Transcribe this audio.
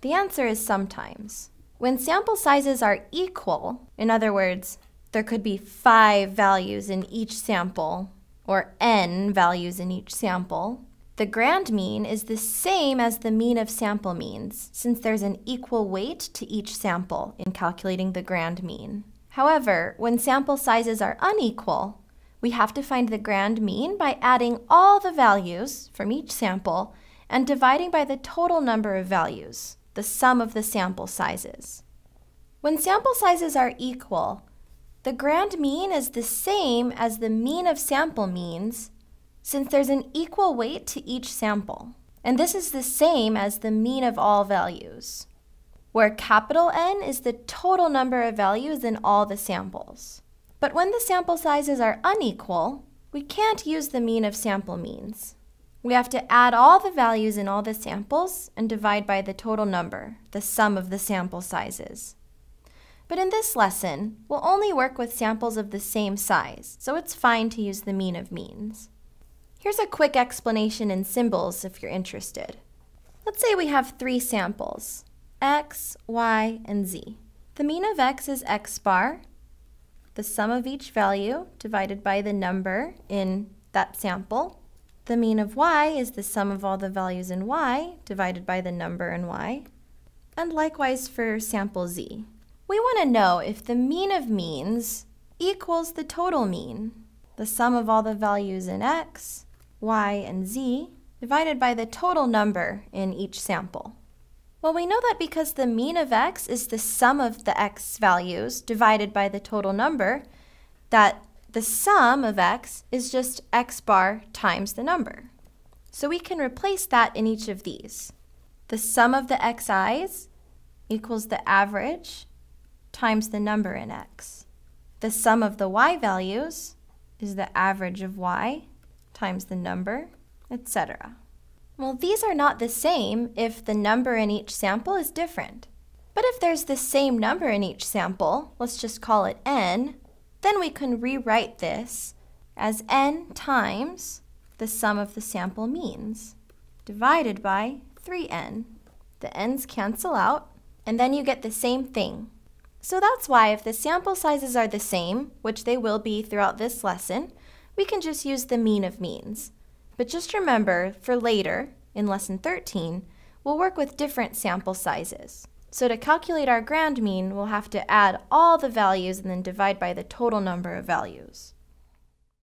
The answer is sometimes. When sample sizes are equal, in other words, there could be 5 values in each sample, or n values in each sample, the grand mean is the same as the mean of sample means, since there's an equal weight to each sample in calculating the grand mean. However, when sample sizes are unequal, we have to find the grand mean by adding all the values from each sample and dividing by the total number of values, the sum of the sample sizes. When sample sizes are equal, the grand mean is the same as the mean of sample means, since there's an equal weight to each sample. And this is the same as the mean of all values, where capital N is the total number of values in all the samples. But when the sample sizes are unequal, we can't use the mean of sample means. We have to add all the values in all the samples and divide by the total number, the sum of the sample sizes. But in this lesson, we'll only work with samples of the same size, so it's fine to use the mean of means. Here's a quick explanation in symbols if you're interested. Let's say we have 3 samples, x, y, and z. The mean of x is x bar, the sum of each value divided by the number in that sample. The mean of y is the sum of all the values in y divided by the number in y. And likewise for sample z. We want to know if the mean of means equals the total mean, the sum of all the values in x, y, and z, divided by the total number in each sample. Well, we know that because the mean of x is the sum of the x values divided by the total number, that the sum of x is just x bar times the number. So we can replace that in each of these. The sum of the xi's equals the average times the number in x. The sum of the y values is the average of y times the number, etc. Well, these are not the same if the number in each sample is different. But if there's the same number in each sample, let's just call it n, then we can rewrite this as n times the sum of the sample means divided by 3n. The n's cancel out, and then you get the same thing. So that's why if the sample sizes are the same, which they will be throughout this lesson, we can just use the mean of means. But just remember, for later, in lesson 13, we'll work with different sample sizes. So to calculate our grand mean, we'll have to add all the values and then divide by the total number of values.